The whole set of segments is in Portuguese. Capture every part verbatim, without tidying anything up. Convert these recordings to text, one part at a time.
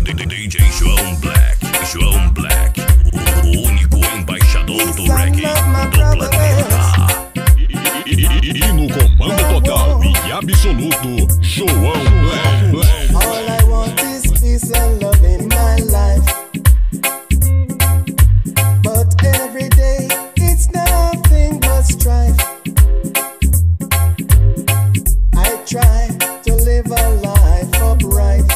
D J João Black, João Black, o único embaixador do reggae do planeta. E, e, e no comando total e absoluto, João Black, Black. All I want is peace and love in my life, but every day it's nothing but strife. I try to live a life upright,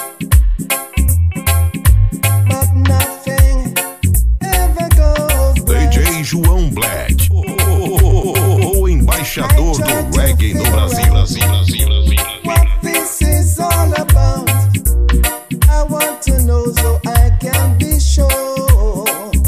but nothing ever goes right. D J João Black, o, o, o embaixador do reggae no Brasil, Brasil, Brasil, Brasil. What this is all about, I want to know so I can be sure.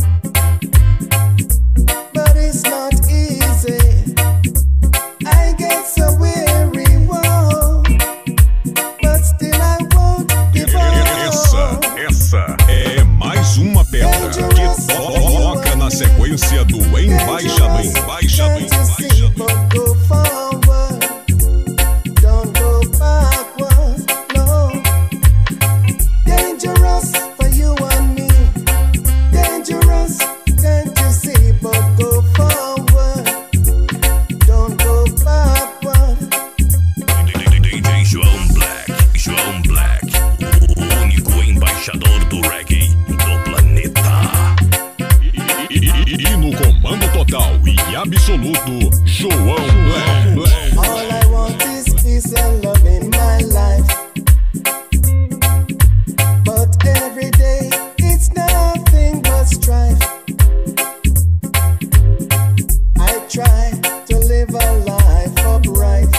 But it's not easy, I get so weary, whoa. But still I won't give Essa, up. essa é mais uma pedra que toca na sequência do embaixador, embaixador, embaixador. But go forward, don't go backward, no. Dangerous for you and me, dangerous, can't you see? But go forward, don't go backward. D J João Black, João Black, o único embaixador do reggae do planeta. E, e, e no comando total e absoluto, João Black, Black. All I want is peace and love in my life, but every day it's nothing but strife. I try to live a life upright,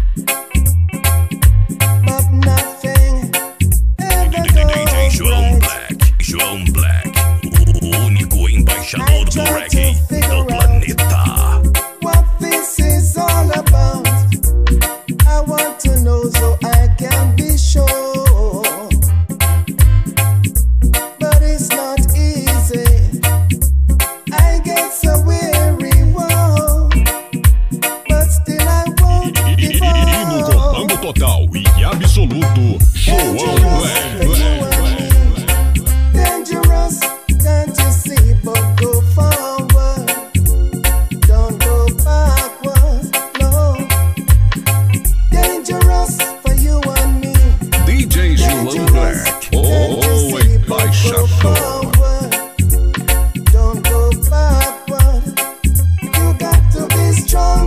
but nothing ever D J João goes right. Black, João Black, o único embaixador do reggae do planeta. What this is all about, I want to know so I can be sure. But it's not easy, I get so weary, whoa. But still I won't E, e, give e no up. comando total e absoluto, João Black, Black, Black. Dangerous, can't you see? But go forward, don't go backward, no. Dangerous for you and me, D J João Black, o embaixador. don't go backward. You got to be strong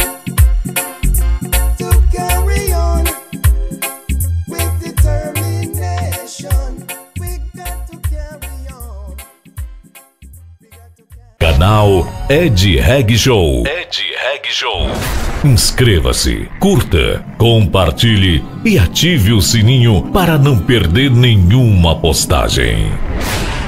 to carry on with determination. We got to carry on. We got to carry Canal Ed Reggae Show. Ed Reggae Show. Inscreva-se, curta, compartilhe e ative o sininho para não perder nenhuma postagem.